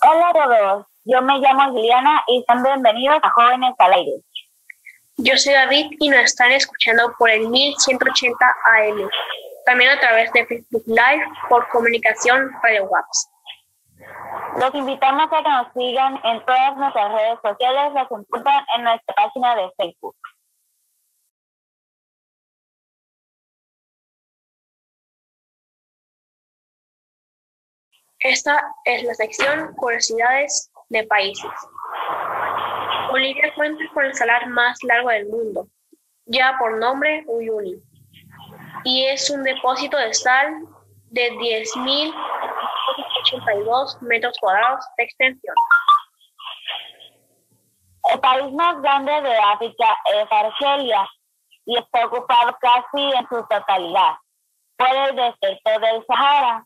Hola a todos, yo me llamo Juliana y sean bienvenidos a Jóvenes al Aire. Yo soy David y nos están escuchando por el 1180 AM, también a través de Facebook Live por Comunicación Radio WAPS. Los invitamos a que nos sigan en todas nuestras redes sociales, las encuentran en nuestra página de Facebook. Esta es la sección Curiosidades de Países. Bolivia cuenta con el salar más largo del mundo, ya por nombre Uyuni, y es un depósito de sal de 10.82 metros cuadrados de extensión. El país más grande de África es Argelia y está ocupado casi en su totalidad por el desierto del Sahara.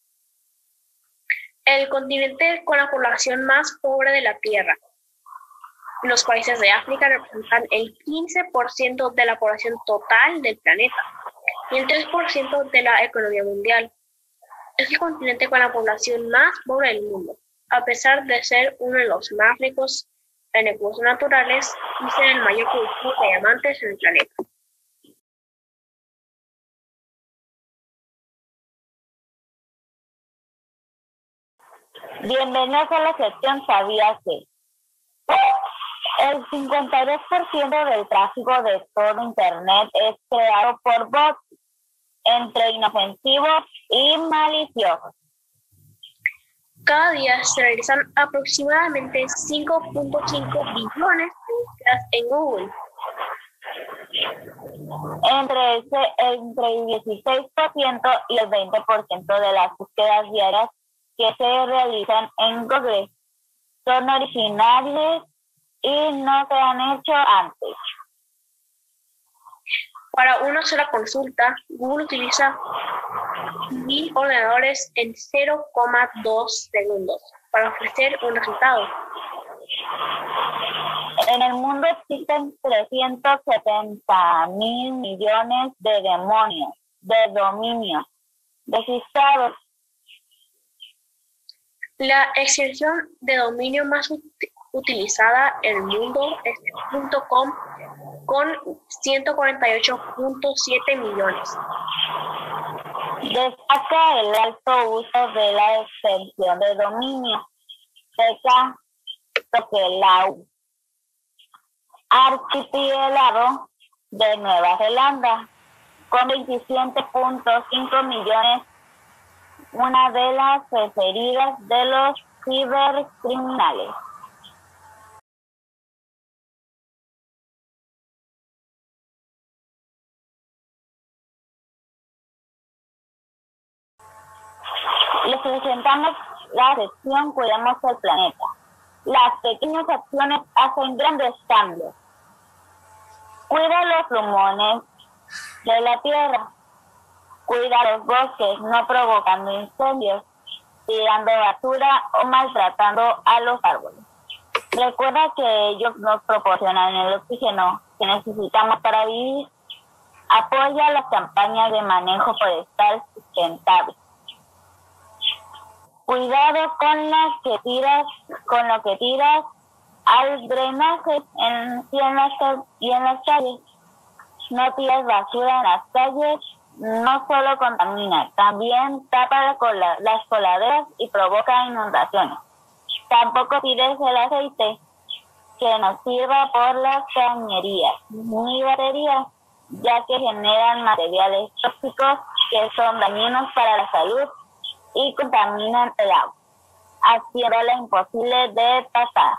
El continente con la población más pobre de la Tierra. Los países de África representan el 15% de la población total del planeta y el 3% de la economía mundial. Es el continente con la población más pobre del mundo, a pesar de ser uno de los más ricos en recursos naturales y ser el mayor productor de diamantes en el planeta. Bienvenidos a la sección ¿Sabías qué? El 52% del tráfico de todo Internet es creado por bots, entre inofensivos y maliciosos. Cada día se realizan aproximadamente 5.5 billones de búsquedas en Google. Entre el 16% y el 20% de las búsquedas diarias que se realizan en Google son originales y no se han hecho antes. Para una sola consulta, Google utiliza 1.000 ordenadores en 0,2 segundos para ofrecer un resultado. En el mundo existen 370.000 millones de dominios registrados. La extensión de dominio más utilizada en el mundo es .com con 148.7 millones. Destaca el alto uso de la extensión de dominio CK Tokelau, archipiélago de Nueva Zelanda, con 27.5 millones, una de las preferidas de los cibercriminales. Les presentamos la sección Cuidemos el planeta. Las pequeñas acciones hacen grandes cambios. Cuida los pulmones de la tierra. Cuida los bosques, no provocando incendios, tirando basura o maltratando a los árboles. Recuerda que ellos nos proporcionan el oxígeno que necesitamos para vivir. Apoya las campañas de manejo forestal sustentable. Cuidado con lo que tiras al drenaje y en las calles. No tires basura en las calles, no solo contamina, también tapa las coladeras y provoca inundaciones. Tampoco tires el aceite que nos sirva por las cañerías ni baterías, ya que generan materiales tóxicos que son dañinos para la salud y contaminan el agua, haciéndola imposible de tratar.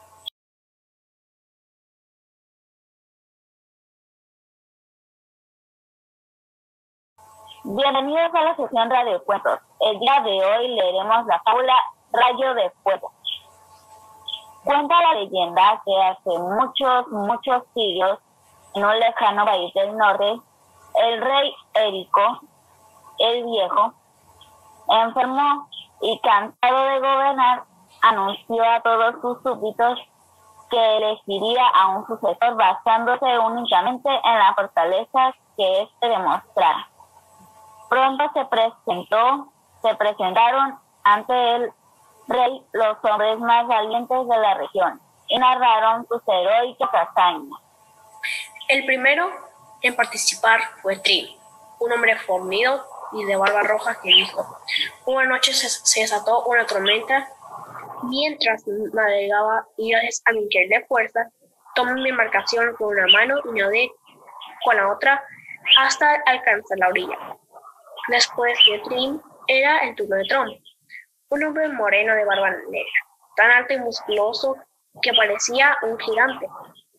Bienvenidos a la sección Radiocuentos. El día de hoy leeremos la fábula Rayo de Fuego. Cuenta la leyenda que hace muchos siglos, en un lejano país del norte, el rey Érico, el Viejo, enfermó y cansado de gobernar, anunció a todos sus súbditos que elegiría a un sucesor basándose únicamente en la fortaleza que éste demostrara. Pronto se presentaron ante él rey los hombres más valientes de la región y narraron sus heroicas hazañas. El primero en participar fue Trim, un hombre fornido y de barba roja que dijo: una noche se desató una tormenta mientras navegaba y gracias a mi increíble fuerza tomé mi embarcación con una mano y nadé con la otra hasta alcanzar la orilla. Después de Trim era el turno de Trom, un hombre moreno de barba negra, tan alto y musculoso que parecía un gigante.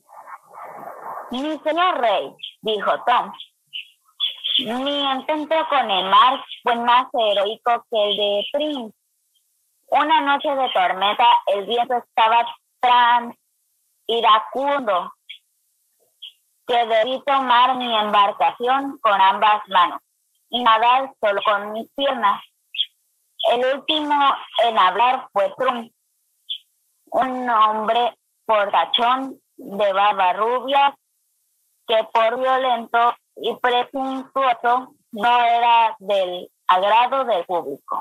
Mi señor rey, dijo Tom, mi encuentro con el mar fue más heroico que el de Trim. Una noche de tormenta, el viento estaba tan iracundo que debí tomar mi embarcación con ambas manos y nadar solo con mis piernas. El último en hablar fue Trum, un hombre fortachón de barba rubia que por violento y presuntuoso no era del agrado del público.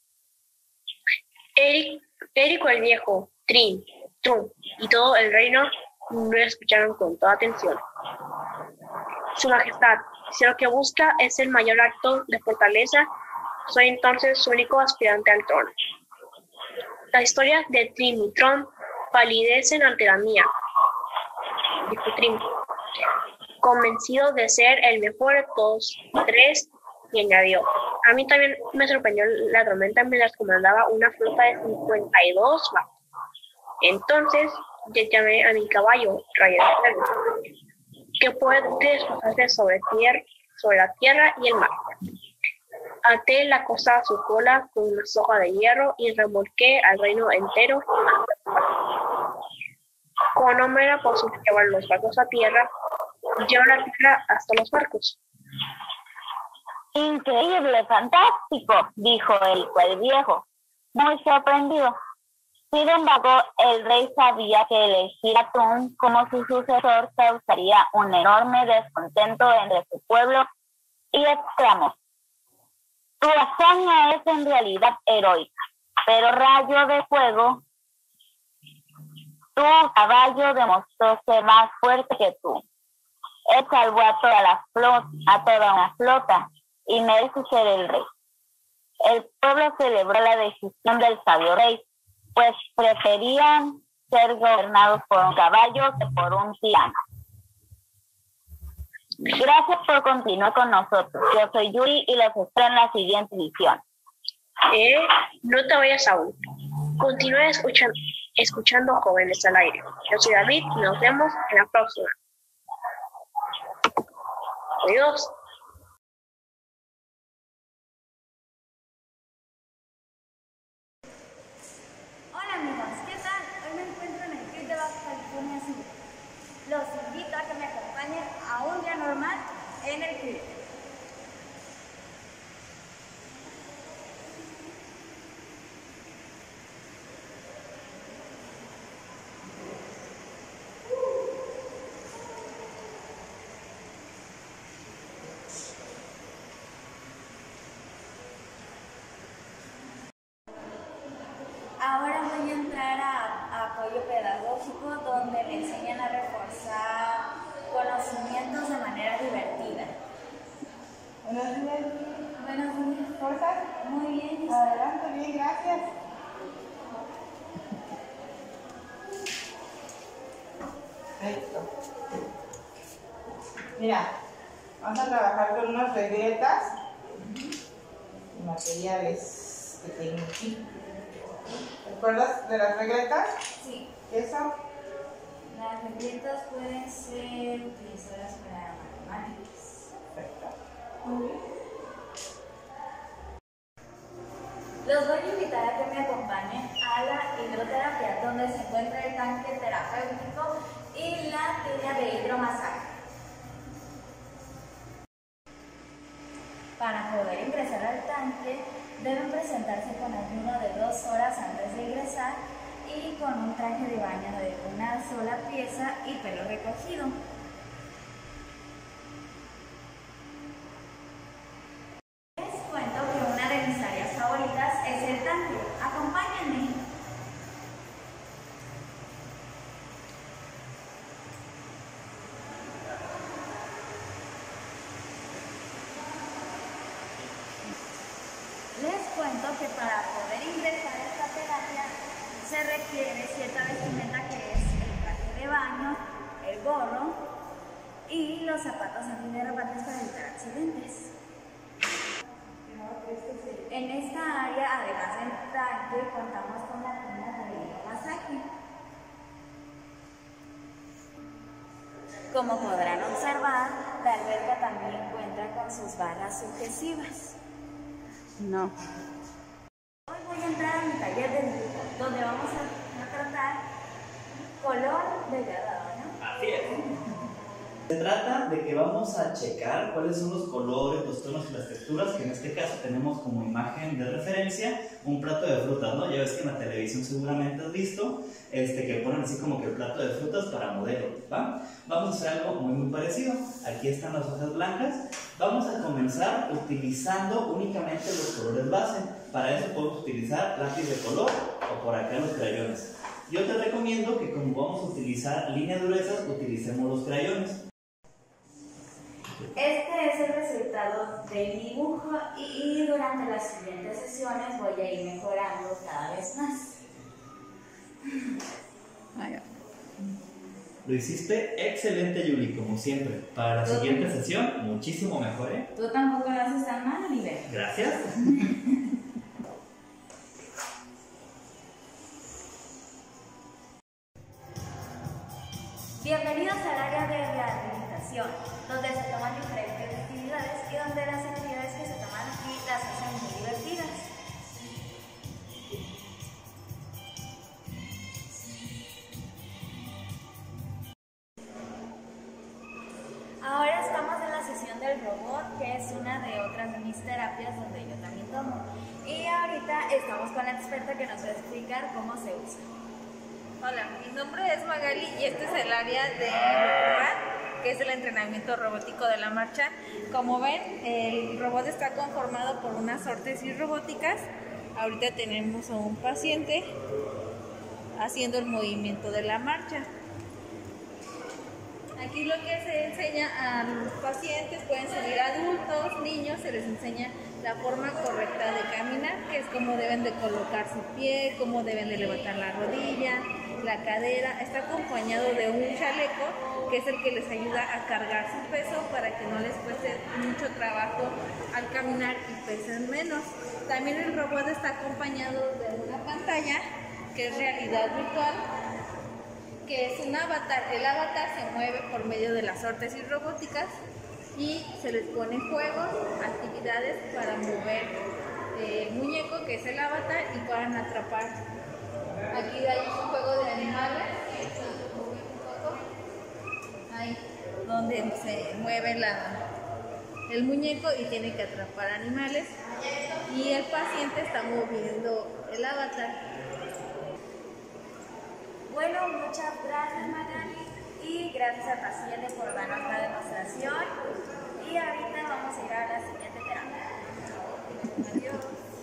Érico el Viejo, Trim, Trum y todo el reino lo escucharon con toda atención. Su Majestad, si lo que busca es el mayor acto de fortaleza, soy entonces su único aspirante al trono. La historia de Trim y Trum palidecen ante la mía, dijo Trim, convencido de ser el mejor de todos tres, y añadió: a mí también me sorprendió la tormenta mientras comandaba una flota de 52 barcos. Entonces llamé a mi caballo, Rayo de Fuego, que puede desplazarse sobre la tierra y el mar. Até la cosa a su cola con una soga de hierro y remolqué al reino entero. Como no me era posible llevar los barcos a tierra, llevo la tierra hasta los barcos. Increíble, fantástico, dijo el viejo, muy sorprendido. Sin embargo, el rey sabía que elegir a Trum como su sucesor causaría un enorme descontento entre su pueblo y exclamó: tu hazaña es en realidad heroica, pero Rayo de Fuego, tu caballo demostró ser más fuerte que tú. Él salvó a toda una flota y merece ser el rey. El pueblo celebró la decisión del sabio rey, pues preferían ser gobernados por un caballo que por un tirano. Gracias por continuar con nosotros. Yo soy Yuri y los espero en la siguiente edición. No te vayas aún. Continúa escuchando Jóvenes al Aire. Yo soy David y nos vemos en la próxima. Adiós. Hola amigos, ¿qué tal? Hoy me encuentro en el CRIT de Baja California Sur. Los invito a que me acompañen a un día normal en el CRIT. Ahora voy a entrar a apoyo pedagógico, donde me enseñan a reforzar conocimientos de manera divertida. Buenos días. Buenos días. ¿Cómo estás? Muy bien. Adelante, bien, gracias. Listo. Mira, vamos a trabajar con unas regletas y materiales que tengo aquí. ¿Te acuerdas de las regletas? Sí. ¿Qué son? Las regletas pueden ser utilizadas para matemáticas. Perfecto. Los voy a invitar a que me acompañen a la hidroterapia, donde se encuentra el tanque terapéutico y la tina de hidromasaje. Para poder ingresar al tanque, deben presentarse con ayuno de 2 horas antes de ingresar y con un traje de baño de una sola pieza y pelo recogido. Les cuento que una de mis áreas favoritas es el tanque. Acompáñenme. cuento que para poder ingresar a esta terapia se requiere cierta vestimenta que es el traje de baño, el gorro y los zapatos antiderrapantes para evitar accidentes. En esta área, además del tanque, contamos con la tienda de masaje. Como podrán observar, la alberca también cuenta con sus barras sucesivas. No. Hoy voy a entrar a mi taller de dibujo, donde vamos a tratar color degradado, ¿no? Así es. Se trata de que vamos a checar cuáles son los colores, los tonos y las texturas, que en este caso tenemos como imagen de referencia un plato de frutas, ¿no? Ya ves que en la televisión seguramente has visto que ponen así como que el plato de frutas para modelos, ¿va? Vamos a hacer algo muy parecido. Aquí están las hojas blancas. Vamos a comenzar utilizando únicamente los colores base. Para eso podemos utilizar lápiz de color o por acá los crayones. Yo te recomiendo que como vamos a utilizar líneas gruesas, utilicemos los crayones. Este es el resultado del dibujo y durante las siguientes sesiones voy a ir mejorando cada vez más. Lo hiciste excelente, Yuli, como siempre. Para la siguiente sesión, muchísimo mejor, ¿eh? Tú tampoco lo haces tan mal, Oliver. Gracias. Bienvenidos al área de rehabilitación, donde se toman diferentes actividades y donde las actividades que se toman aquí las hacen muy divertidas. Ahora estamos en la sesión del robot, que es una de otras de mis terapias donde yo también tomo. Y ahorita estamos con la experta que nos va a explicar cómo se usa. Hola, mi nombre es Magali y este es el área de ROBOT, que es el entrenamiento robótico de la marcha. Como ven, el robot está conformado por unas órtesis robóticas. Ahorita tenemos a un paciente haciendo el movimiento de la marcha. Aquí lo que se enseña a los pacientes, pueden ser adultos, niños, se les enseña la forma correcta de caminar, que es cómo deben de colocar su pie, cómo deben de levantar la rodilla, la cadera. Está acompañado de un chaleco que es el que les ayuda a cargar su peso para que no les cueste mucho trabajo al caminar y pesen menos. También el robot está acompañado de una pantalla que es realidad virtual, que es un avatar. El avatar se mueve por medio de las órtesis robóticas y se les pone juegos, actividades para mover el muñeco, que es el avatar, y puedan atrapar. Aquí hay un juego de animales, ahí donde se mueve el muñeco y tiene que atrapar animales, y el paciente está moviendo el avatar. Bueno, muchas gracias, Magali, y gracias al paciente por darnos la demostración. Y ahorita vamos a ir a la siguiente terapia. Adiós.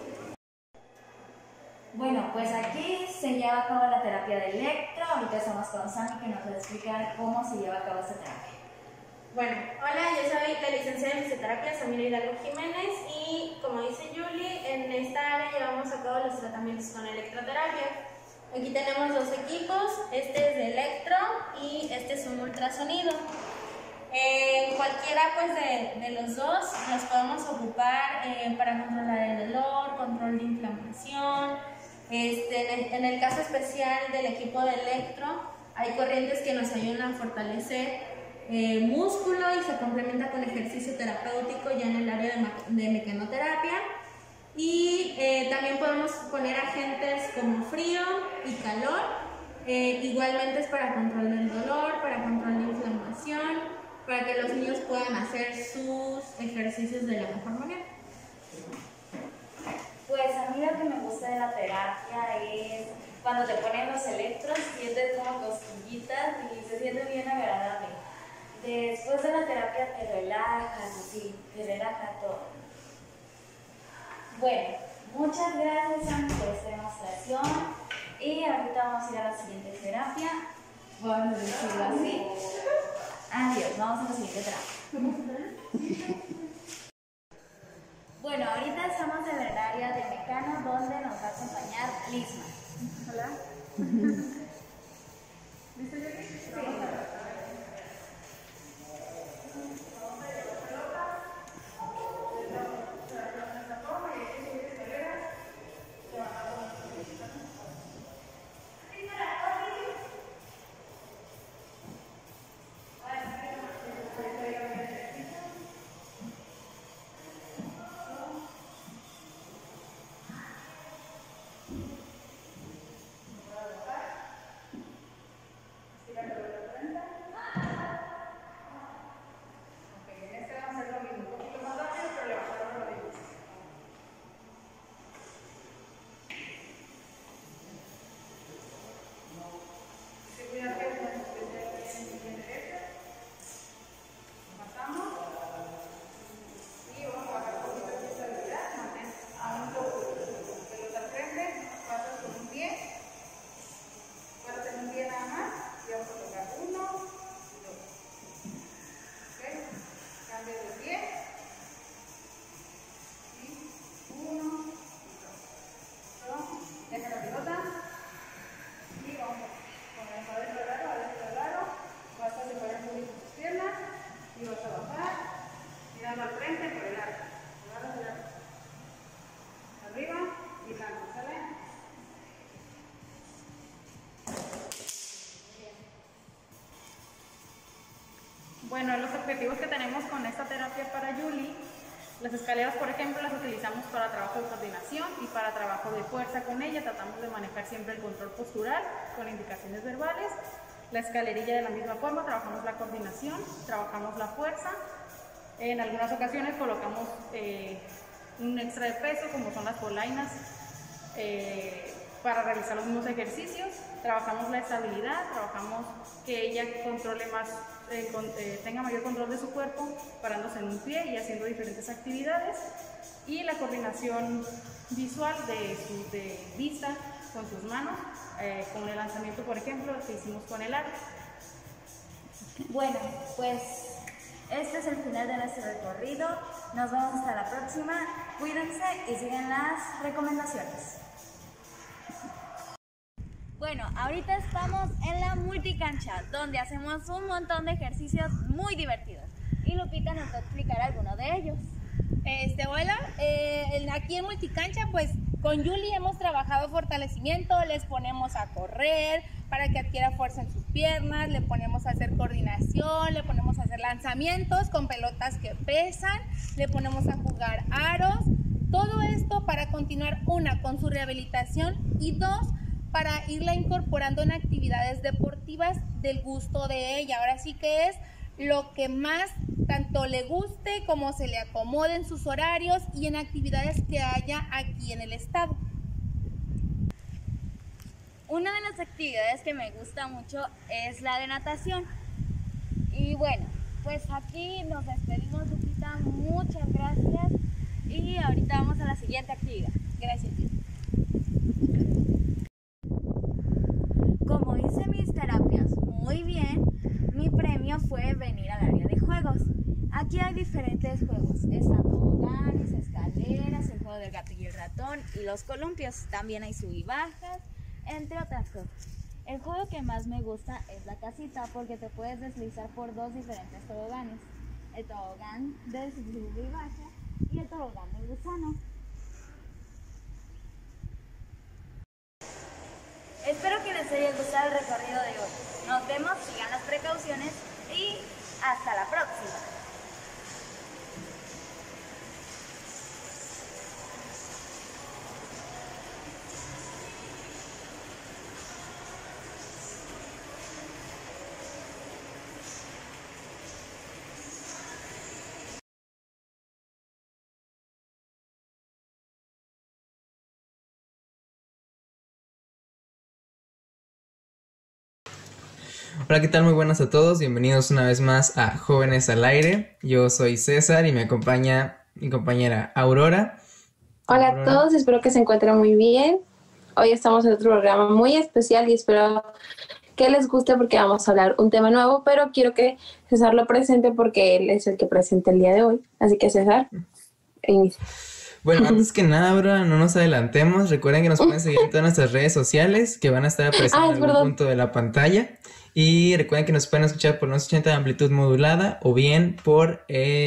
Bueno, pues aquí se lleva a cabo la terapia de electro. Ahorita estamos con Sammy, que nos va a explicar cómo se lleva a cabo esta terapia. Bueno, hola, yo soy la licenciada en fisioterapia Samira Hidalgo Jiménez y como dice Julie, en esta área llevamos a cabo los tratamientos con electroterapia. Aquí tenemos dos equipos, este es de electro y este es un ultrasonido. Cualquiera pues de los dos los podemos ocupar para controlar el dolor, control de inflamación. En el caso especial del equipo de electro, hay corrientes que nos ayudan a fortalecer músculo y se complementa con ejercicio terapéutico ya en el área de mecanoterapia. Y también podemos poner agentes como frío y calor. Igualmente es para control del dolor, para control de inflamación, para que los niños puedan hacer sus ejercicios de la mejor manera. Pues a mí lo que me gusta de la terapia es cuando te ponen los electros, sientes como cosquillitas y se siente bien agradable. Después de la terapia te relajas, así, te relaja todo. Bueno, muchas gracias, Sam, por esta demostración. Y ahorita vamos a ir a la siguiente terapia. Vamos a decirlo así. Adiós, vamos a la siguiente terapia. Bueno, ahorita estamos en el área de mecánica. Tirando al frente por el arco. Agarras el arco. Arriba y lanza, ¿sale? Bueno, los objetivos que tenemos con esta terapia para Yuli, las escaleras, por ejemplo, las utilizamos para trabajo de coordinación y para trabajo de fuerza con ella. Tratamos de manejar siempre el control postural con indicaciones verbales. La escalerilla de la misma forma, trabajamos la coordinación, trabajamos la fuerza. En algunas ocasiones colocamos un extra de peso, como son las polainas, para realizar los mismos ejercicios. Trabajamos la estabilidad, trabajamos que ella controle más, tenga mayor control de su cuerpo, parándose en un pie y haciendo diferentes actividades. Y la coordinación visual de vista con sus manos, con el lanzamiento, por ejemplo, que hicimos con el arco. Bueno, pues este es el final de nuestro recorrido. Nos vemos hasta la próxima. Cuídense y sigan las recomendaciones. Bueno, ahorita estamos en la multicancha, donde hacemos un montón de ejercicios muy divertidos. Y Lupita nos va a explicar alguno de ellos. Hola, aquí en multicancha, pues con Yuli hemos trabajado fortalecimiento, les ponemos a correr para que adquiera fuerza en sus piernas, le ponemos a hacer coordinación, le ponemos a hacer lanzamientos con pelotas que pesan, le ponemos a jugar aros, todo esto para continuar, una, con su rehabilitación y dos, para irla incorporando en actividades deportivas del gusto de ella. Ahora sí que es lo que más tanto le guste como se le acomode en sus horarios y en actividades que haya aquí en el estado. Una de las actividades que me gusta mucho es la de natación. Y bueno, pues aquí nos despedimos, Lupita, muchas gracias. Y ahorita vamos a la siguiente actividad. Gracias. Como hice mis terapias muy bien, mi premio fue venir al área de juegos. Aquí hay diferentes juegos, están toboganes, escaleras, el juego del gato y el ratón y los columpios. También hay sub y bajas, entre otras cosas. El juego que más me gusta es la casita porque te puedes deslizar por dos diferentes toboganes. El tobogán del sub y baja y el tobogán del gusano. Espero que les haya gustado el recorrido de hoy. Nos vemos, sigan las precauciones y hasta la próxima. Hola, ¿qué tal? Muy buenas a todos, bienvenidos una vez más a Jóvenes al Aire. Yo soy César y me acompaña mi compañera Aurora. Hola a todos, espero que se encuentren muy bien. Hoy estamos en otro programa muy especial y espero que les guste porque vamos a hablar un tema nuevo, pero quiero que César lo presente porque él es el que presenta el día de hoy. Así que César, inicia. Bueno, antes que nada, Aurora, no nos adelantemos. Recuerden que nos pueden seguir en todas nuestras redes sociales que van a estar apareciendo en algún punto de la pantalla. Y recuerden que nos pueden escuchar por 980 de amplitud modulada o bien por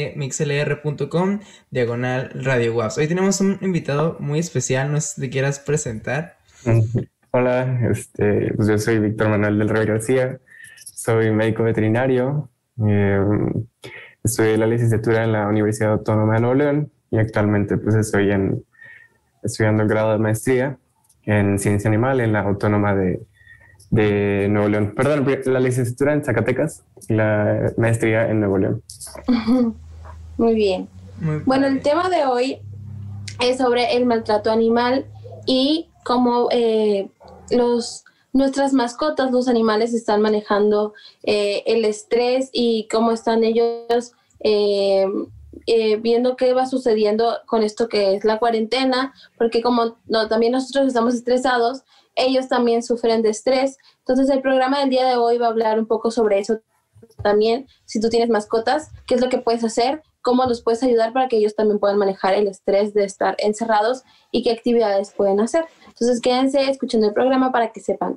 mixlr.com/Radio WAPS. Hoy tenemos un invitado muy especial, no sé si te quieras presentar. Hola, pues yo soy Víctor Manuel del Rey García, soy médico veterinario, estudié la licenciatura en la Universidad Autónoma de Nuevo León y actualmente pues estoy estudiando el grado de maestría en Ciencia Animal en la Autónoma de Nuevo León. Perdón, la licenciatura en Zacatecas y la maestría en Nuevo León. Muy bien. Bueno, el tema de hoy es sobre el maltrato animal y cómo nuestras mascotas, los animales, están manejando el estrés y cómo están ellos viendo qué va sucediendo con esto que es la cuarentena, porque como también nosotros estamos estresados, ellos también sufren de estrés. Entonces el programa del día de hoy va a hablar un poco sobre eso también. Si tú tienes mascotas, ¿qué es lo que puedes hacer? ¿Cómo los puedes ayudar para que ellos también puedan manejar el estrés de estar encerrados y qué actividades pueden hacer? Entonces quédense escuchando el programa para que sepan.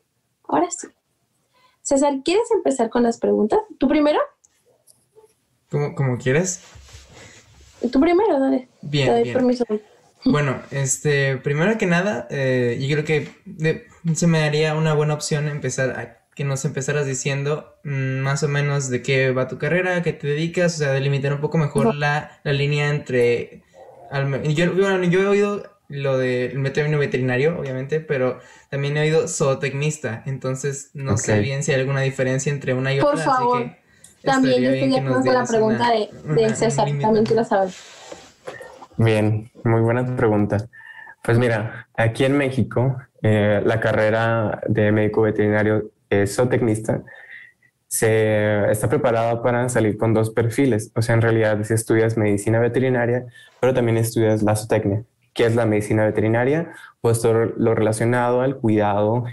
Ahora sí. César, ¿quieres empezar con las preguntas? ¿Tú primero? Como quieras. Tú primero, dale. Bien, te doy bien. permiso. Bueno, primero que nada, yo creo que se me haría una buena opción empezar a que nos empezaras diciendo más o menos de qué va tu carrera, a qué te dedicas, o sea, delimitar un poco mejor la línea entre... yo he oído lo del término veterinario, obviamente, pero también he oído zootecnista, entonces no sé bien si hay alguna diferencia entre una y Por otra, favor, así que también yo estaría estoy bien de que nos acuerdo con la dieras pregunta de un César, límite. también quiero saber. Bien, muy buena pregunta. Pues mira, aquí en México, la carrera de médico veterinario zootecnista está preparada para salir con 2 perfiles. O sea, en realidad si estudias medicina veterinaria, pero también estudias la zootecnia. ¿Qué es la medicina veterinaria? Pues todo lo relacionado al cuidado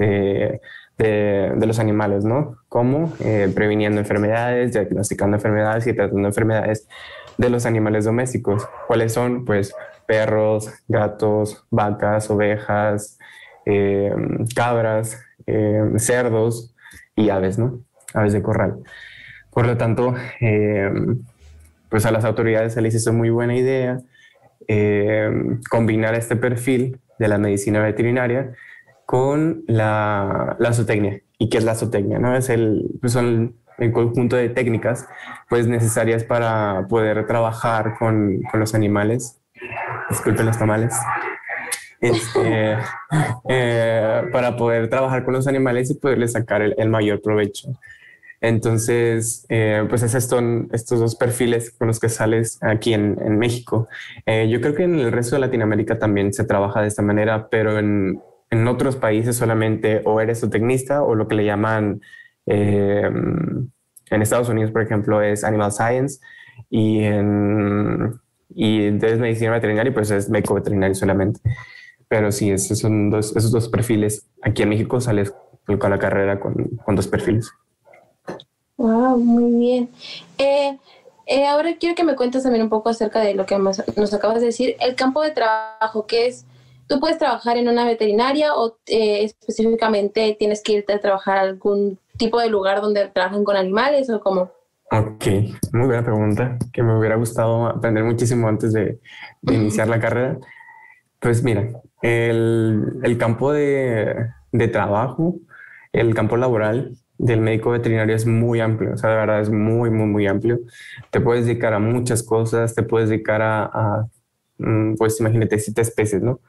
de los animales, ¿no? Como previniendo enfermedades, diagnosticando enfermedades y tratando enfermedades de los animales domésticos. ¿Cuáles son? Pues perros, gatos, vacas, ovejas, cabras, cerdos y aves, ¿no? Aves de corral. Por lo tanto, pues a las autoridades se les hizo muy buena idea combinar este perfil de la medicina veterinaria con la zootecnia. ¿Y qué es la zootecnia? ¿No? Son el conjunto de técnicas pues necesarias para poder trabajar con los animales. Disculpen los tamales. Para poder trabajar con los animales y poderles sacar el mayor provecho. Entonces, pues esos son estos 2 perfiles con los que sales aquí en México. Yo creo que en el resto de Latinoamérica también se trabaja de esta manera, pero en otros países solamente o eres zootecnista o lo que le llaman en Estados Unidos, por ejemplo, es Animal Science y entonces medicina veterinaria, pues es médico veterinario solamente. Pero sí, esos 2 perfiles. Aquí en México sales con la carrera con 2 perfiles. Wow, muy bien. Ahora quiero que me cuentes también un poco acerca de lo que nos acabas de decir. El campo de trabajo, ¿qué es? ¿Tú puedes trabajar en una veterinaria o específicamente tienes que irte a trabajar a algún tipo de lugar donde trabajan con animales o cómo? Ok, muy buena pregunta, que me hubiera gustado aprender muchísimo antes de iniciar la carrera. Pues mira, el campo de trabajo, el campo laboral del médico veterinario es muy amplio, o sea, de verdad es muy, muy, muy amplio. Te puedes dedicar a muchas cosas, te puedes dedicar pues imagínate 7 especies, ¿no?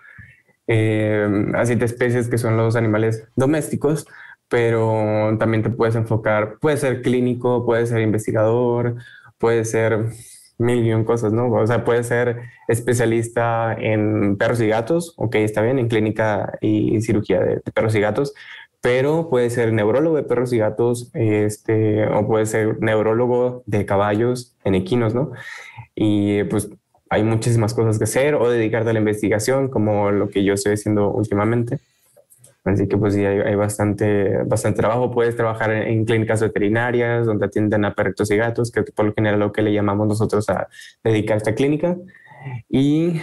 A 7 especies que son los animales domésticos, pero también te puedes enfocar, puede ser clínico, puede ser investigador, puede ser mil y un cosas, ¿no? O sea, puede ser especialista en perros y gatos, ok, está bien, en clínica y cirugía de perros y gatos, pero puede ser neurólogo de perros y gatos, o puede ser neurólogo de caballos en equinos, ¿no? Y pues hay muchísimas cosas que hacer o dedicarte a la investigación, como lo que yo estoy haciendo últimamente. Así que pues sí, hay bastante trabajo. Puedes trabajar en clínicas veterinarias donde atienden a perritos y gatos, que por lo general es lo que le llamamos nosotros a dedicar a esta clínica. Y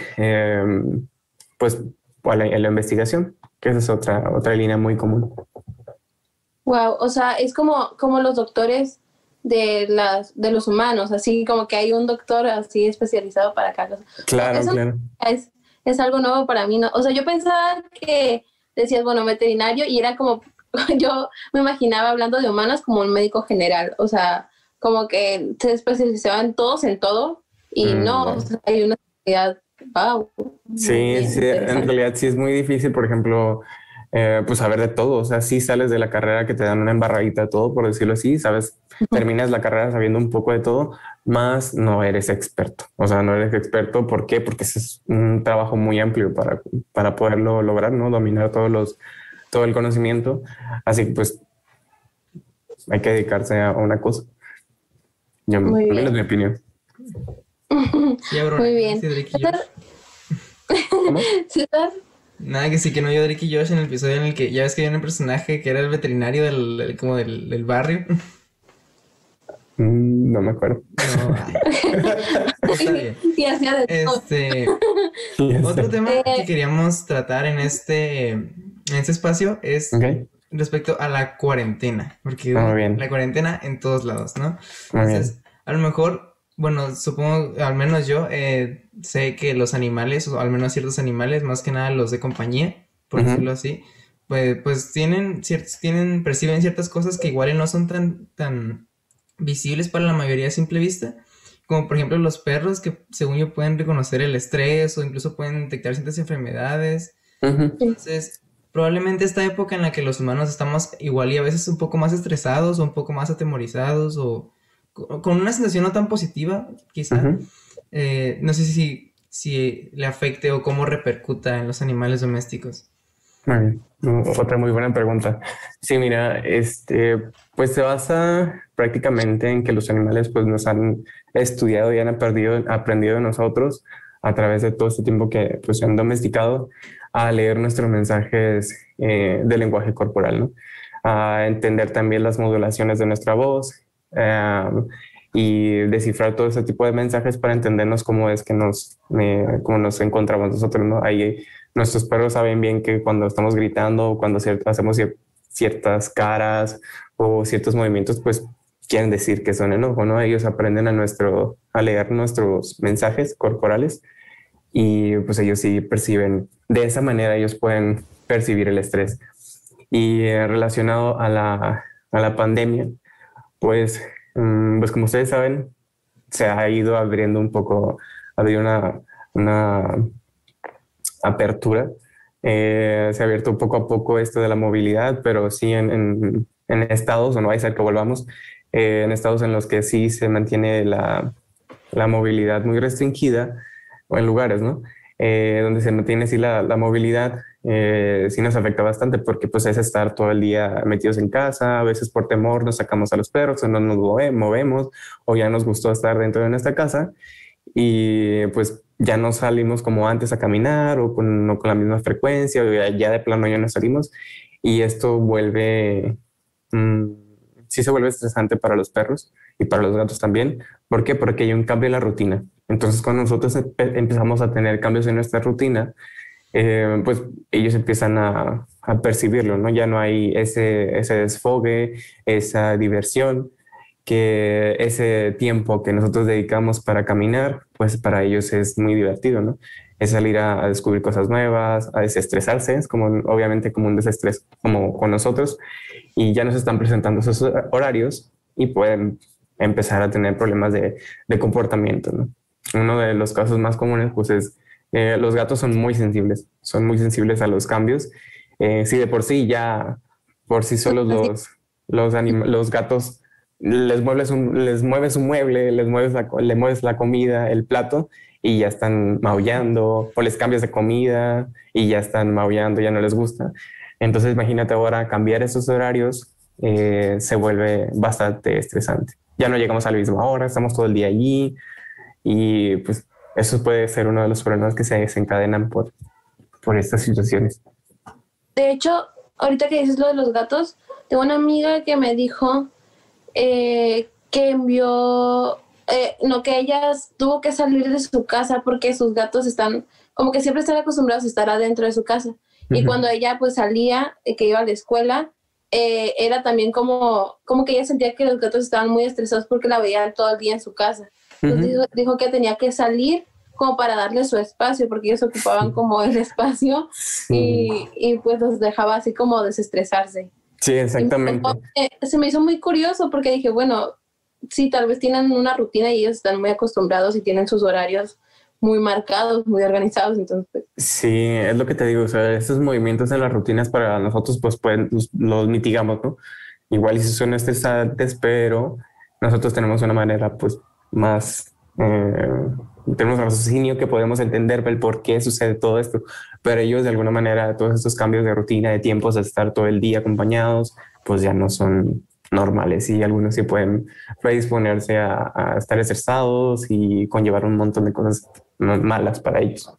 pues a la investigación, que esa es otra línea muy común. Wow, o sea, es como los doctores de los humanos, así como que hay un doctor así especializado para cada cosa. Claro, eso claro. Es algo nuevo para mí, ¿no? O sea, yo pensaba que decías, bueno, veterinario, y era como, yo me imaginaba hablando de humanos como un médico general, o sea, como que se especializaban todos en todo, y no, o sea, hay una especialidad, wow. Sí, en realidad sí es muy difícil, por ejemplo, pues saber de todo, o sea, sí sales de la carrera que te dan una embarradita de todo, por decirlo así, sabes, terminas la carrera sabiendo un poco de todo, más no eres experto, o sea, no eres experto, ¿por qué? Porque ese es un trabajo muy amplio para poderlo lograr, ¿no? Dominar todo el conocimiento, así que pues hay que dedicarse a una cosa. Yo, muy bien. Es mi opinión. Sí, Aurora, muy bien. ¿Cómo? ¿César? Nada, que sí, que no yo, Drake y Josh en el episodio en el que ya ves que había un personaje que era el veterinario del barrio. No me acuerdo. No, está bien. Sí, hacía de todo. Otro tema que queríamos tratar en este espacio es respecto a la cuarentena, porque la cuarentena en todos lados, ¿no? Entonces, a lo mejor, bueno, supongo, al menos yo sé que los animales, o al menos ciertos animales, más que nada los de compañía, por decirlo así, pues perciben ciertas cosas que igual no son tan visibles para la mayoría a simple vista, como por ejemplo los perros que según yo pueden reconocer el estrés o incluso pueden detectar ciertas enfermedades. Entonces, probablemente esta época en la que los humanos estamos igual y a veces un poco más estresados o un poco más atemorizados o con una sensación no tan positiva, quizá, no sé si le afecte o cómo repercuta en los animales domésticos. Muy bien. Otra muy buena pregunta. Sí, mira, pues se basa prácticamente en que los animales pues nos han estudiado y han aprendido de nosotros a través de todo este tiempo que pues se han domesticado a leer nuestros mensajes de lenguaje corporal, ¿no? A entender también las modulaciones de nuestra voz y descifrar todo ese tipo de mensajes para entendernos cómo es que cómo nos encontramos nosotros, ¿no? Ahí nuestros perros saben bien que cuando estamos gritando o cuando hacemos ciertas caras o ciertos movimientos, pues quieren decir que son enojo, ¿no? Ellos aprenden a leer nuestros mensajes corporales y pues ellos sí perciben, de esa manera ellos pueden percibir el estrés. Y relacionado a la pandemia, pues como ustedes saben, se ha ido abriendo un poco, ha habido una apertura. Se ha abierto poco a poco esto de la movilidad, pero sí en estados, o no hay ser que volvamos, en estados en los que sí se mantiene la movilidad muy restringida, o en lugares, ¿no? Donde se mantiene así la movilidad, sí nos afecta bastante porque pues es estar todo el día metidos en casa, a veces por temor nos sacamos a los perros o no nos movemos o ya nos gustó estar dentro de nuestra casa y pues ya no salimos como antes a caminar o no con la misma frecuencia o ya de plano ya no salimos y esto sí se vuelve estresante para los perros y para los gatos también. ¿Por qué? Porque hay un cambio en la rutina. Entonces, cuando nosotros empezamos a tener cambios en nuestra rutina, pues ellos empiezan a percibirlo, ¿no? Ya no hay ese desfogue, esa diversión, que ese tiempo que nosotros dedicamos para caminar, pues para ellos es muy divertido, ¿no? Es salir a descubrir cosas nuevas, a desestresarse, es obviamente como un desestrés como con nosotros, y ya nos están presentando esos horarios y pueden empezar a tener problemas de comportamiento, ¿no? Uno de los casos más comunes pues es los gatos son muy sensibles a los cambios. Si de por sí por sí solos los gatos les mueves un mueble, le mueves la comida, el plato y ya están maullando, o les cambias de comida y ya están maullando, ya no les gusta. Entonces imagínate ahora cambiar esos horarios, se vuelve bastante estresante. Ya no llegamos a la misma hora, estamos todo el día allí y pues eso puede ser uno de los problemas que se desencadenan por estas situaciones. De hecho, ahorita que dices lo de los gatos, tengo una amiga que me dijo que envió, que ella tuvo que salir de su casa porque sus gatos como que siempre están acostumbrados a estar adentro de su casa. Y cuando ella pues salía, que iba a la escuela, era también como que ella sentía que los gatos estaban muy estresados porque la veían todo el día en su casa. Entonces dijo que tenía que salir como para darle su espacio porque ellos ocupaban como el espacio y pues los dejaba así como desestresarse. Sí, exactamente. Se me hizo muy curioso porque dije, bueno, sí, tal vez tienen una rutina y ellos están muy acostumbrados y tienen sus horarios muy marcados, muy organizados, entonces... Sí, es lo que te digo, o sea, estos movimientos en las rutinas para nosotros pues los mitigamos, ¿no? Igual si son estresantes, pero nosotros tenemos una manera pues más... tenemos raciocinio que podemos entender el por qué sucede todo esto, pero ellos de alguna manera todos estos cambios de rutina, de tiempos, de estar todo el día acompañados, pues ya no son normales y algunos sí pueden predisponerse a estar estresados y conllevar un montón de cosas malas para ellos.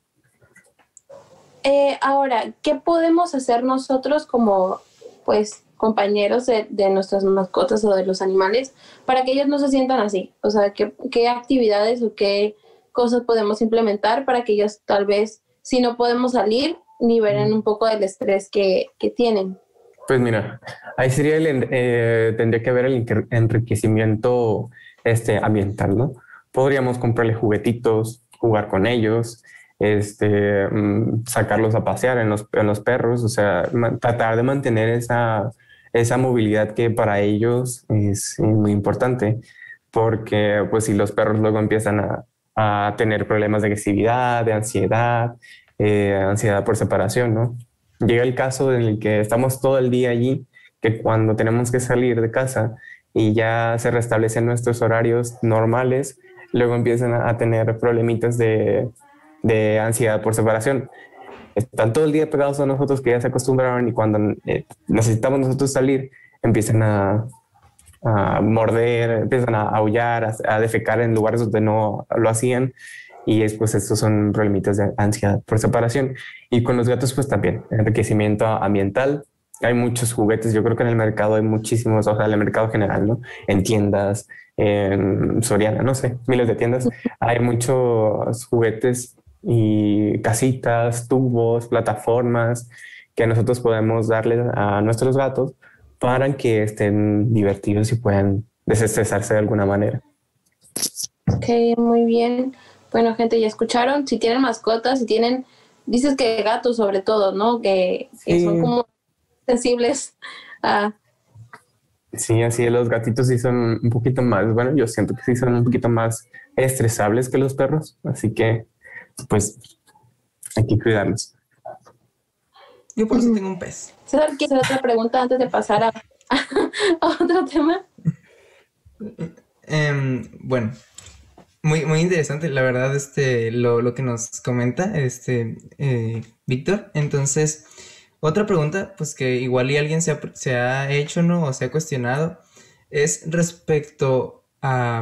Ahora, ¿qué podemos hacer nosotros como pues compañeros de nuestras mascotas o de los animales para que ellos no se sientan así? O sea, ¿qué actividades o qué cosas podemos implementar para que ellos tal vez, si no podemos salir, liberen un poco del estrés que tienen? Pues mira, ahí sería tendría que haber el enriquecimiento ambiental, ¿no? Podríamos comprarle juguetitos, jugar con ellos, sacarlos a pasear en los perros, o sea, tratar de mantener esa movilidad que para ellos es muy importante, porque pues si los perros luego empiezan a tener problemas de agresividad, de ansiedad, ansiedad por separación, ¿no? Llega el caso en el que estamos todo el día allí, que cuando tenemos que salir de casa y ya se restablecen nuestros horarios normales, luego empiezan a tener problemitas de ansiedad por separación. Están todo el día pegados a nosotros, que ya se acostumbraron, y cuando necesitamos nosotros salir, empiezan a morder, empiezan a aullar, a defecar en lugares donde no lo hacían, y pues estos son problemitas de ansiedad por separación. Y con los gatos pues también, enriquecimiento ambiental. Hay muchos juguetes, yo creo que en el mercado hay muchísimos, o sea, en el mercado general, ¿no? En tiendas, en Soriana, no sé, miles de tiendas, hay muchos juguetes y casitas, tubos, plataformas que nosotros podemos darles a nuestros gatos para que estén divertidos y puedan desestresarse de alguna manera. Ok, muy bien. Bueno, gente, ya escucharon. Si tienen mascotas, dices que gatos sobre todo, ¿no? Que son como sensibles a... Sí, así es, los gatitos sí son un poquito más, bueno, yo siento que sí son un poquito más estresables que los perros, así que pues hay que cuidarlos. Yo por eso tengo un pez. César, ¿quieres hacer otra pregunta antes de pasar a otro tema? Bueno, muy, muy interesante, la verdad, lo que nos comenta Víctor. Entonces, otra pregunta, pues que igual y alguien se ha hecho, ¿no? O se ha cuestionado, es respecto a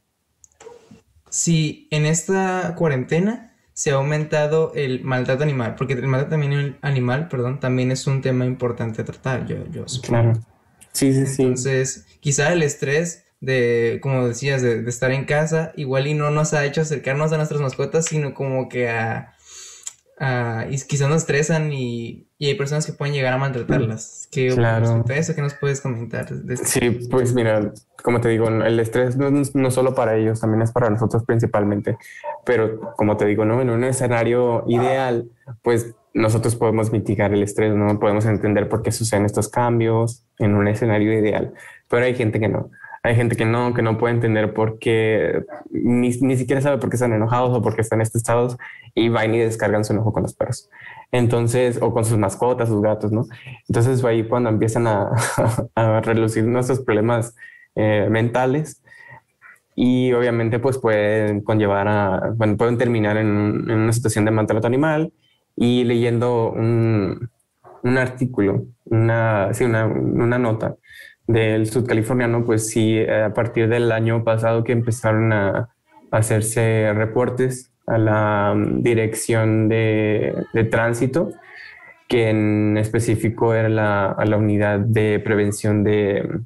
si en esta cuarentena se ha aumentado el maltrato animal, porque el maltrato animal, también es un tema importante a tratar, yo supongo. Claro. Sí. Entonces, quizá el estrés de, como decías, de estar en casa, igual y no nos ha hecho acercarnos a nuestras mascotas, sino como que y quizás nos estresan y hay personas que pueden llegar a maltratarlas. Claro. Respecto a eso, ¿qué nos puedes comentar? Sí, pues mira, como te digo, el estrés no solo para ellos, también es para nosotros principalmente. Pero como te digo, ¿no? En un escenario ideal, pues nosotros podemos mitigar el estrés, ¿no? Podemos entender por qué suceden estos cambios en un escenario ideal. Pero hay gente que no. Hay gente que no puede entender por qué, ni siquiera sabe por qué están enojados o por qué están estresados, y van y descargan su enojo con los perros. Entonces, o con sus mascotas, sus gatos, ¿no? Entonces ahí cuando empiezan a relucir nuestros problemas mentales, y obviamente pues pueden conllevar pueden terminar en una situación de maltrato animal. Y leyendo un artículo, una nota del Sudcaliforniano, pues sí, a partir del año pasado que empezaron a hacerse reportes a la Dirección de Tránsito, que en específico era a la Unidad de Prevención del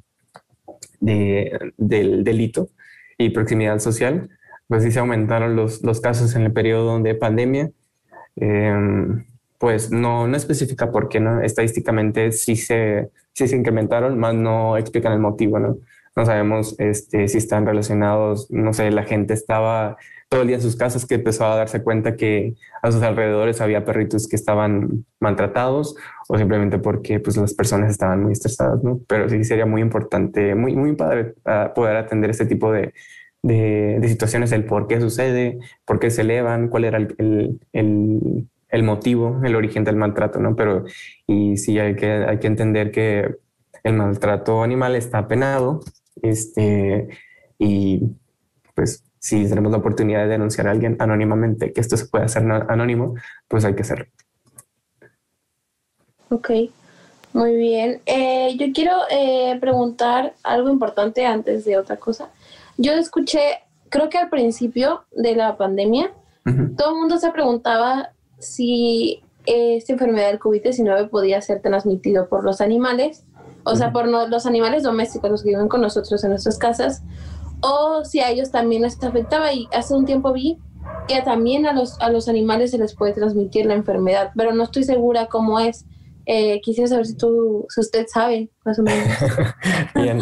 Delito y Proximidad Social, pues sí se aumentaron los casos en el periodo de pandemia. Pues no especifica por qué, ¿no? Estadísticamente sí se incrementaron, más no explican el motivo, ¿no? No sabemos si están relacionados, no sé, la gente estaba todo el día en sus casas, que empezó a darse cuenta que a sus alrededores había perritos que estaban maltratados, o simplemente porque pues las personas estaban muy estresadas, ¿no? Pero sí sería muy importante, muy, muy padre poder atender este tipo de situaciones, el por qué sucede, por qué se elevan, cuál era el motivo, el origen del maltrato, ¿no? Pero y sí hay que entender que el maltrato animal está penado, y pues si tenemos la oportunidad de denunciar a alguien anónimamente, que esto se puede hacer anónimo, pues hay que hacerlo. Ok, muy bien. Yo quiero preguntar algo importante antes de otra cosa. Yo escuché, creo que al principio de la pandemia, todo el mundo se preguntaba si esta enfermedad del COVID-19 podía ser transmitido por los animales, o sea, por los animales domésticos, los que viven con nosotros en nuestras casas, o si a ellos también les afectaba. Y hace un tiempo vi que también a los animales se les puede transmitir la enfermedad, pero no estoy segura cómo es. Quisiera saber si usted sabe, más o menos. Bien.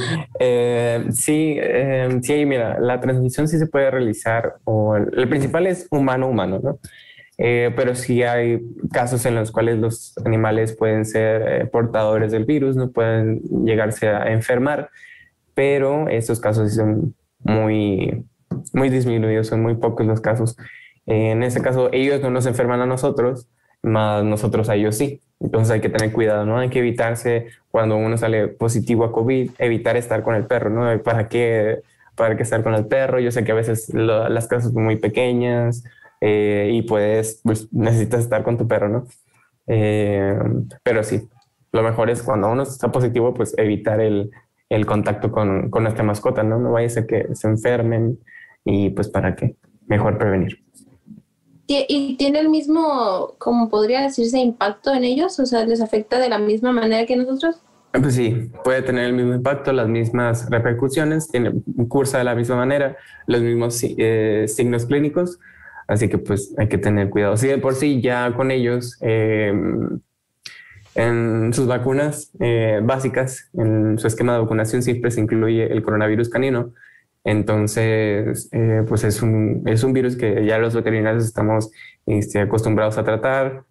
Sí, mira, la transmisión sí se puede realizar, o el principal es humano-humano, ¿no? Pero sí hay casos en los cuales los animales pueden ser portadores del virus, no pueden llegarse a enfermar, pero estos casos sí son muy, muy disminuidos, son muy pocos los casos. En este caso, ellos no nos enferman a nosotros, más nosotros a ellos sí. Entonces hay que tener cuidado, ¿no? Hay que evitarse cuando uno sale positivo a COVID, evitar estar con el perro, ¿no? ¿Para qué estar con el perro? Yo sé que a veces las casas son muy pequeñas, y pues necesitas estar con tu perro, ¿no? Pero sí, lo mejor es cuando uno está positivo, pues evitar el contacto con nuestra mascota, ¿no? No vaya a ser que se enfermen y pues para qué, mejor prevenir. ¿Y tiene el mismo, como podría decirse, impacto en ellos? O sea, ¿les afecta de la misma manera que nosotros? Pues sí, puede tener el mismo impacto, las mismas repercusiones, cursa de la misma manera, los mismos signos clínicos. Así que pues hay que tener cuidado. Sí, de por sí ya con ellos, en sus vacunas básicas, en su esquema de vacunación siempre se incluye el coronavirus canino. Entonces, pues es un virus que ya los veterinarios estamos acostumbrados a tratar.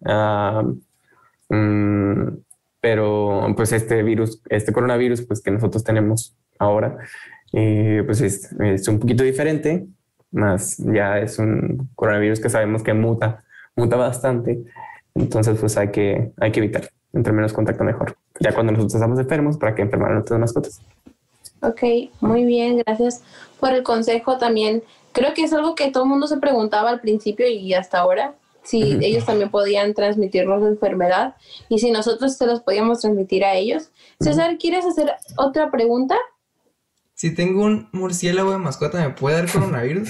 Pero pues este coronavirus pues que nosotros tenemos ahora, pues es un poquito diferente. Más ya es un coronavirus que sabemos que muta bastante. Entonces, pues hay que evitar. Entre menos contacto, mejor. Ya cuando nosotros estamos enfermos, para que enfermar a nuestras mascotas. Ok, muy bien. Gracias por el consejo también. Creo que es algo que todo el mundo se preguntaba al principio y hasta ahora. Si ellos también podían transmitirnos la enfermedad y si nosotros se los podíamos transmitir a ellos. César, ¿quieres hacer otra pregunta? Si tengo un murciélago de mascota, ¿me puede dar coronavirus?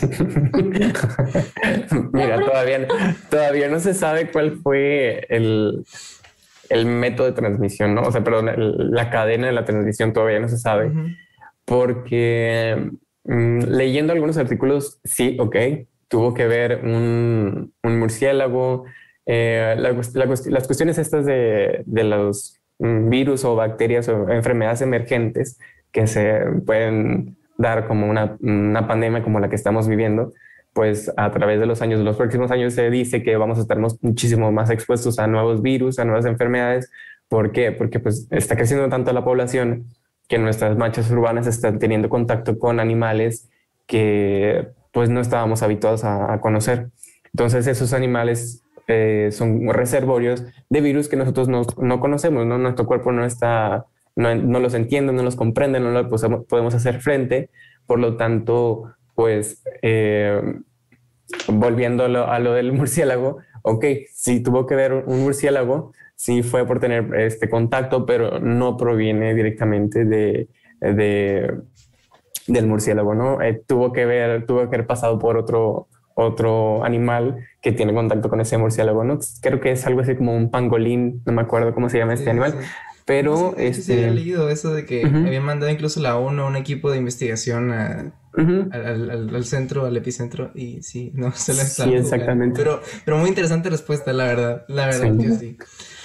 Mira, todavía no se sabe cuál fue el método de transmisión, ¿no? O sea, perdón, la cadena de la transmisión todavía no se sabe. Porque leyendo algunos artículos, sí, ok, tuvo que ver un murciélago. Las cuestiones estas de los virus o bacterias o enfermedades emergentes que se pueden dar como una pandemia como la que estamos viviendo, pues a través de los próximos años se dice que vamos a estar muchísimo más expuestos a nuevos virus, a nuevas enfermedades. ¿Por qué? Porque pues está creciendo tanto la población que nuestras manchas urbanas están teniendo contacto con animales que pues no estábamos habituados a conocer. Entonces esos animales son reservorios de virus que nosotros no conocemos, ¿no? Nuestro cuerpo no los entiende, no los comprende, no lo podemos hacer frente. Por lo tanto, pues volviendo a lo del murciélago, ok, sí tuvo que ver un murciélago, sí fue por tener este contacto, pero no proviene directamente del murciélago, ¿no? Tuvo que haber pasado por otro animal que tiene contacto con ese murciélago, ¿no? Creo que es algo así como un pangolín, no me acuerdo cómo se llama este animal. Sí. Pero sí había leído eso de que habían mandado incluso la ONU un equipo de investigación al centro, al epicentro, y sí, no se le está. Sí, exactamente. Pero muy interesante respuesta, la verdad sí. Que sí.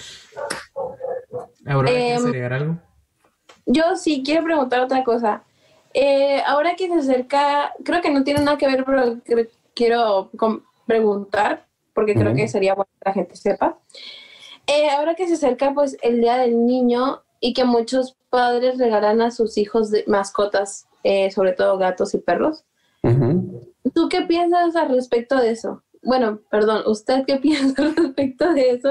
Aurora, ¿quieres agregar algo? Yo sí quiero preguntar otra cosa. Ahora que se acerca, creo que no tiene nada que ver, pero quiero preguntar, porque creo que sería bueno que la gente sepa. Ahora que se acerca pues el Día del Niño y que muchos padres regalan a sus hijos mascotas, sobre todo gatos y perros. ¿Tú qué piensas al respecto de eso? Bueno, perdón, ¿usted qué piensa al respecto de eso?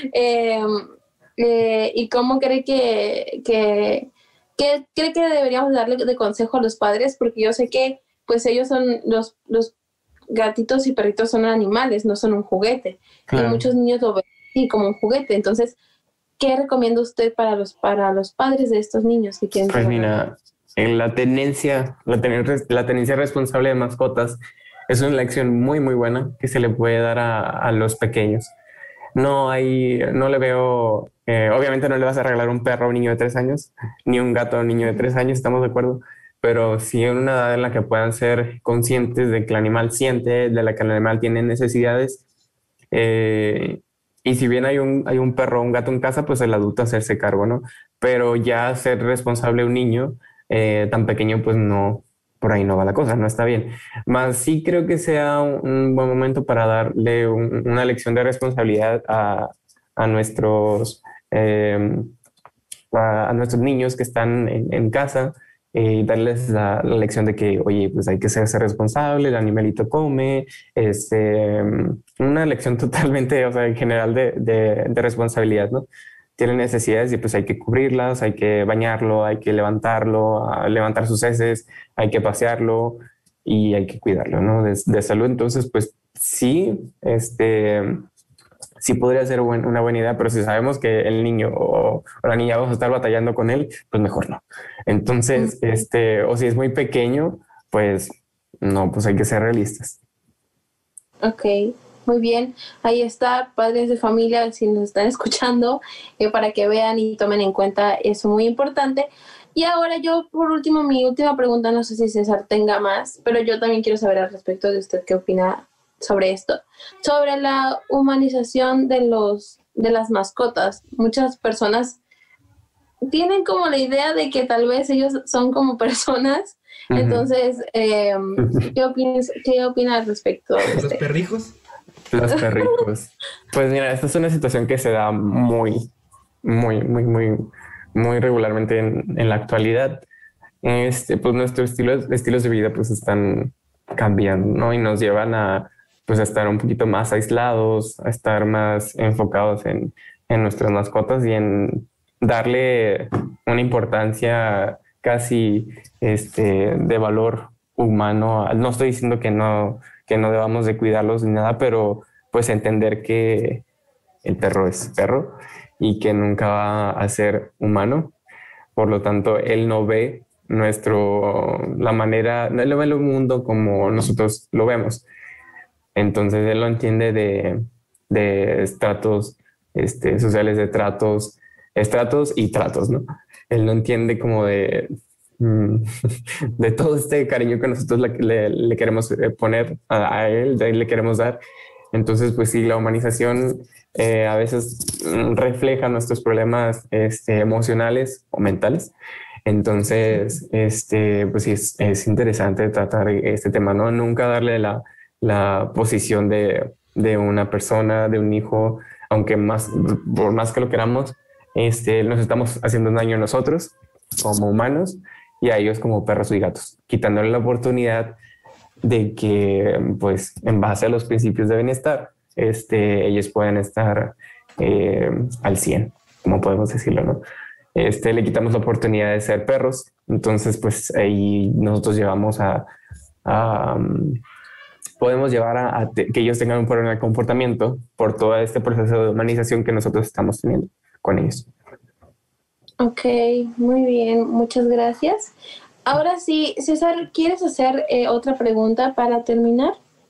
¿Y cómo cree que deberíamos darle de consejo a los padres? Porque yo sé que pues ellos son los gatitos y perritos son animales, no son un juguete. Claro. Y muchos niños lo ven así como un juguete. Entonces, ¿qué recomienda usted para los padres de estos niños que quieren? Pues mira, en la tenencia responsable de mascotas es una lección muy, muy buena que se le puede dar a los pequeños. No le veo, obviamente no le vas a regalar un perro a un niño de 3 años, ni un gato a un niño de 3 años, estamos de acuerdo, pero sí en una edad en la que puedan ser conscientes de que el animal siente, de la que el animal tiene necesidades, Y si bien hay un perro o un gato en casa, pues el adulto hacerse cargo, ¿no? Pero ya ser responsable un niño tan pequeño, pues no, por ahí no va la cosa, no está bien. Más sí creo que sea un buen momento para darle una lección de responsabilidad a nuestros a nuestros niños que están en casa, y darles la lección de que, oye, pues hay que ser responsable, el animalito come, una lección totalmente, o sea, en general de responsabilidad, ¿no? Tiene necesidades y pues hay que cubrirlas, hay que bañarlo, hay que levantarlo, levantar sus heces, hay que pasearlo y hay que cuidarlo, ¿no? De salud. Entonces, pues sí, sí podría ser una buena idea, pero si sabemos que el niño o la niña vamos a estar batallando con él, pues mejor no. Entonces, o si es muy pequeño, pues no, pues hay que ser realistas. Ok, muy bien. Ahí está, padres de familia, si nos están escuchando, para que vean y tomen en cuenta eso muy importante. Y ahora yo, por último, mi última pregunta, no sé si César tenga más, pero yo también quiero saber al respecto de usted qué opina sobre esto, sobre la humanización de las mascotas. Muchas personas tienen como la idea de que tal vez ellos son como personas. Uh-huh. Entonces, ¿qué opinas al respecto? ¿Los perrijos? Los perrijos. Pues mira, esta es una situación que se da muy regularmente en la actualidad. Pues nuestros estilos de vida pues están cambiando, ¿no? Y nos llevan a estar un poquito más aislados, a estar más enfocados en nuestras mascotas y en darle una importancia casi de valor humano. No estoy diciendo que no debamos de cuidarlos ni nada, pero pues entender que el perro es perro y que nunca va a ser humano. Por lo tanto, él no ve la manera, no ve el mundo como nosotros lo vemos. Entonces él lo entiende de estratos sociales, de estratos y tratos, ¿no? Él no entiende como de todo este cariño que nosotros le queremos poner a él, de ahí le queremos dar. Entonces, pues sí, la humanización a veces refleja nuestros problemas emocionales o mentales. Entonces, pues sí, es interesante tratar este tema, ¿no? Nunca darle la posición de una persona, de un hijo, aunque por más que lo queramos, nos estamos haciendo un daño a nosotros como humanos y a ellos como perros y gatos, quitándole la oportunidad de que, pues, en base a los principios de bienestar, ellos puedan estar al 100, como podemos decirlo, ¿no? Le quitamos la oportunidad de ser perros, entonces, pues, ahí nosotros podemos llevar a que ellos tengan un problema de comportamiento por todo este proceso de humanización que nosotros estamos teniendo con ellos. Ok, muy bien, muchas gracias. Ahora sí, César, ¿quieres hacer otra pregunta para terminar?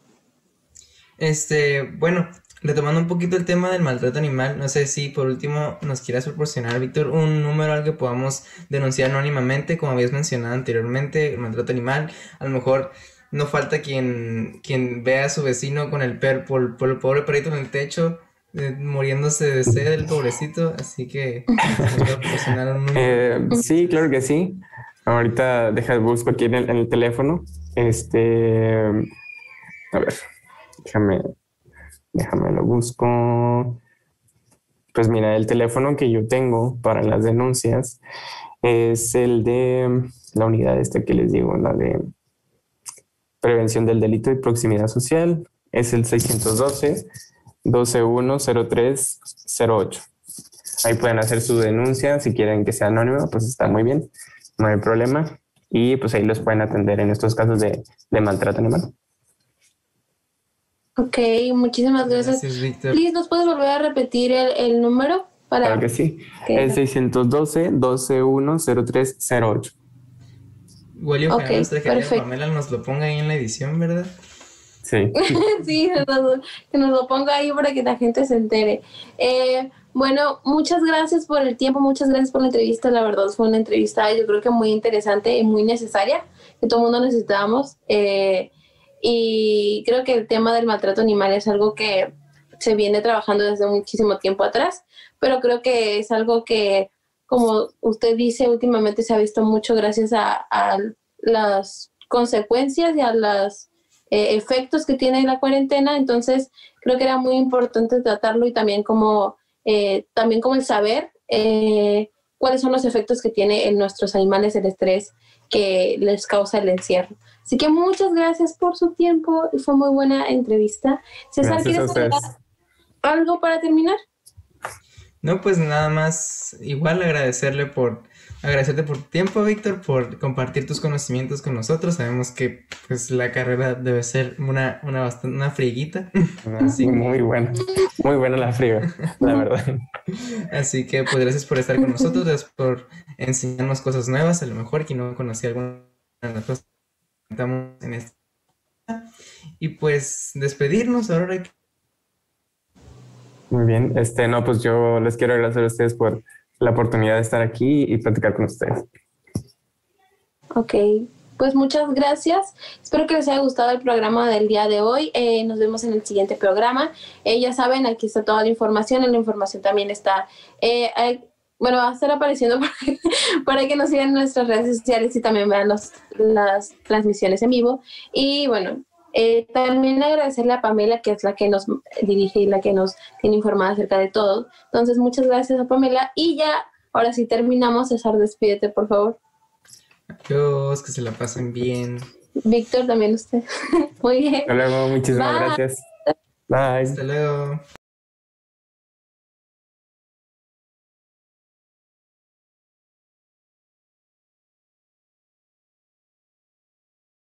Bueno, retomando un poquito el tema del maltrato animal, no sé si por último nos quieras proporcionar, Víctor, un número al que podamos denunciar anónimamente, como habías mencionado anteriormente, el maltrato animal. A lo mejor no falta quien vea a su vecino con el por el pobre perrito en el techo, muriéndose de sed el pobrecito, así que nos voy a proporcionar un número. Sí, claro que sí. Ahorita busco aquí en el teléfono. A ver, déjame lo busco. Pues mira, el teléfono que yo tengo para las denuncias es el de la unidad que les digo, la de prevención del delito y proximidad social. Es el 612-121-0308. Ahí pueden hacer su denuncia. Si quieren que sea anónima, pues está muy bien. No hay problema. Y pues ahí los pueden atender en estos casos de maltrato animal. Ok, muchísimas gracias. Víctor. Please, ¿nos puedes volver a repetir el número? Claro que sí. Es 612-221-0308. Huele, ojalá nuestra querida Pamela nos lo ponga ahí en la edición, ¿verdad? Sí. Sí, que nos lo ponga ahí para que la gente se entere. Bueno, muchas gracias por el tiempo, muchas gracias por la entrevista. La verdad fue una entrevista, yo creo que muy interesante y muy necesaria, que todo el mundo necesitábamos. Y creo que el tema del maltrato animal es algo que se viene trabajando desde muchísimo tiempo atrás, pero creo que es algo que, como usted dice, últimamente se ha visto mucho gracias a las consecuencias y a los efectos que tiene la cuarentena. Entonces creo que era muy importante tratarlo y también como el saber cuáles son los efectos que tiene en nuestros animales el estrés que les causa el encierro. Así que muchas gracias por su tiempo y fue muy buena entrevista. César, ¿quieres agregar algo para terminar? No, pues nada más, igual agradecerte por tu tiempo, Víctor, por compartir tus conocimientos con nosotros. Sabemos que pues la carrera debe ser una frieguita. Sí, muy buena la friega, la verdad. Así que pues gracias por estar con nosotros, gracias por enseñarnos cosas nuevas, a lo mejor que no conocía alguna de las cosas que estamos en esta. Y pues despedirnos ahora. Muy bien, no, pues yo les quiero agradecer a ustedes por la oportunidad de estar aquí y platicar con ustedes. Ok, pues muchas gracias. Espero que les haya gustado el programa del día de hoy. Nos vemos en el siguiente programa. Ya saben, aquí está toda la información. En la información también está, va a estar apareciendo para que nos sigan en nuestras redes sociales y también vean las transmisiones en vivo. Y bueno, también agradecerle a Pamela, que es la que nos dirige y la que nos tiene informada acerca de todo. Entonces, muchas gracias a Pamela. Y ya, ahora sí terminamos. César, despídete, por favor. Adiós, que se la pasen bien. Víctor, también usted. Muy bien. Hasta luego, muchísimas gracias. Bye. Hasta luego.